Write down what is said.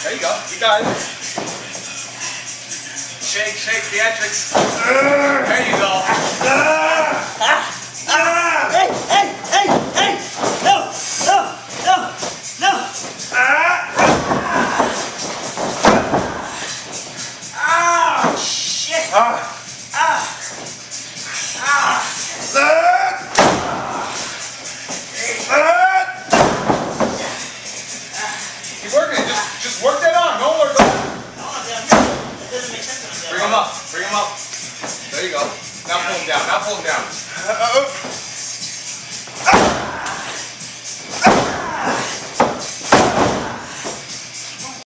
There you go. You got it. Shake, shake, theatrics. There you go. Hey, hey, hey, hey! No, no, no, no! Ah, shit! Keep working it. Just work that on. Don't work that. No, that doesn't make sense. Bring him up. Bring him up. There you go. Now pull him down. Now pull him down.